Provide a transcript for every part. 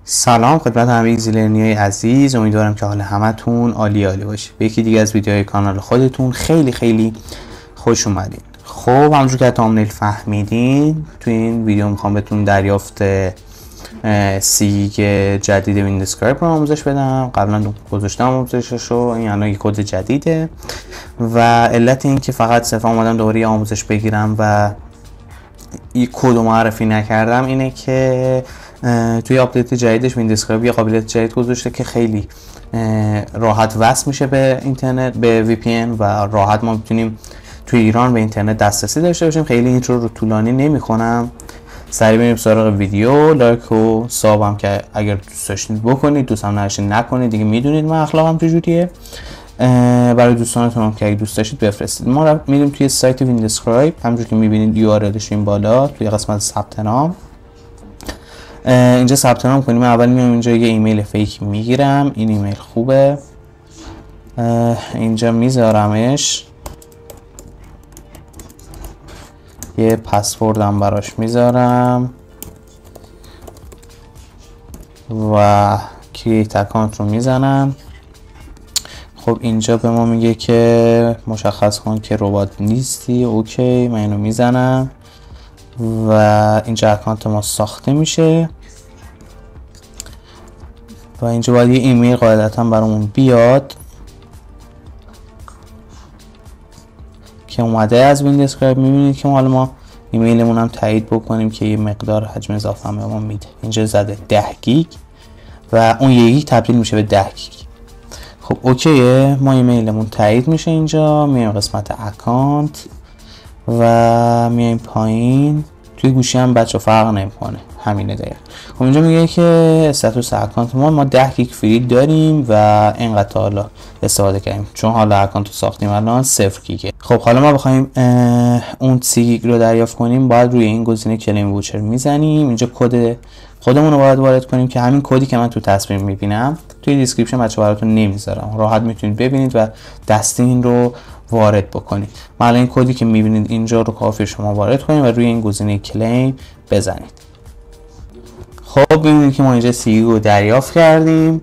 سلام خدمت همه ایزیلرنیای عزیز، امیدوارم که حال همتون عالی باشه. به یکی دیگه از ویدیوهای کانال خودتون خیلی خوش اومدین. خب همونجور که تامنیل فهمیدین تو این ویدیو میخوام بهتون دریافت سیگ جدید ویندسکرایب رو آموزش بدم. قبلا گذاشتم آموزششو، این الان یک کد جدیده و علت این که فقط صرفا اومدم دوباره یه آموزش بگیرم و این کد رو معرفی نکردم اینه که توی آپدیت جدیدش ویندسکرایب یه قابلیت جدید گذاشته که خیلی راحت وصل میشه به اینترنت، به VPN و راحت ما میتونیم توی ایران به اینترنت دسترسی داشته باشیم. خیلی این رو طولانی نمی‌کنم، سریع بریم سراغ ویدیو. لایک و ساب هم که اگر دوست داشتید بکنید، دوست هم نداشتید نکنید، دیگه میدونید من اخلاقم چجوریه. برای دوستانتون هم که اگه دوست داشتید بفرستید. ما میریم توی سایت ویندسکرایب، همونجوری که میبینید URLش این بالا توی قسمت ثبت نام. اینجا ثبت نام کنیم. اول میام اینجا یه ایمیل فیک میگیرم، این ایمیل خوبه، اینجا میذارمش، یه پسوردم براش میذارم و کرییت اکانت رو میزنم. خب اینجا به ما میگه که مشخص کن که ربات نیستی. اوکی، من اینو میزنم و اینجا اکانت ما ساخته میشه و اینجا باید یه ایمیل قاعدتا برامون بیاد که اومده از ویندسکرایب. میبینید که حالا ما ایمیلمون هم تایید بکنیم که یه مقدار حجم اضافه هم به ما میده. اینجا زده 10 گیگ و اون یکی تبدیل میشه به 10 گیگ. خب اوکیه، ما ایمیلمون تایید میشه. اینجا میایم قسمت اکانت و میایم پایین، توی گوشی هم بچه فرق نمیکنه، همینه دیگه. خب اینجا میگه که استاتوس اکانت ما 10 گیگ فری داریم و اینقدر تا حالا استفاده کردیم، چون حالا اکانت رو ساختیم الان 0 گیگه. خب حالا ما بخوایم اون 30 گیگ رو دریافت کنیم، باید روی این گزینه کلیم ووچر میزنیم. اینجا کد خودمون رو باید وارد کنیم که همین کدی که من تو تصویر میبینم توی دیسکریپشن بچه براتون نمیذارم، راحت میتونید ببینید و دستی این رو وارد بکنید. مثلا این کدی که میبینید اینجا رو کافی شما وارد کنید و روی این گزینه کلیم بزنید. خب ببینید که ما اینجا 30 رو دریافت کردیم.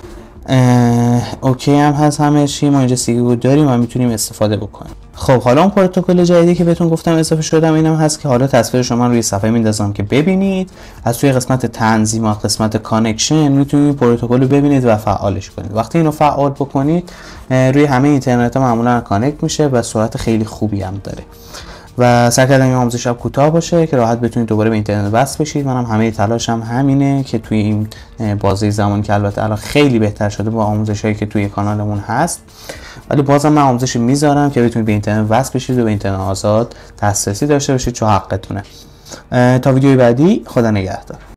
اوکی هم هست همه چی، ما اینجا 30 رو داریم و میتونیم استفاده بکنیم. خب حالا اون پروتکل جدیدی که بهتون گفتم اضافه شدم اینم هست که حالا تصویرش رو من روی صفحه میندازم که ببینید. از توی قسمت تنظیمات، قسمت کانکشن میتونید پروتکل رو ببینید و فعالش کنید. وقتی اینو فعال بکنید روی همه اینترنت ها معمولا کانکت میشه و سرعت خیلی خوبی هم داره و سعی کردم این آموزش شب کوتاه باشه که راحت بتونید دوباره به اینترنت وصل بشید. منم همه تلاشم همینه که توی این بازه زمانی که البته الان خیلی بهتر شده با آموزشایی که توی کانالمون هست، ولی بازم من آموزش میذارم که بتونید به اینترنت وصل بشید و به اینترنت آزاد دسترسی داشته باشید، چون حقتونه. تا ویدیوی بعدی، خدا نگهدار.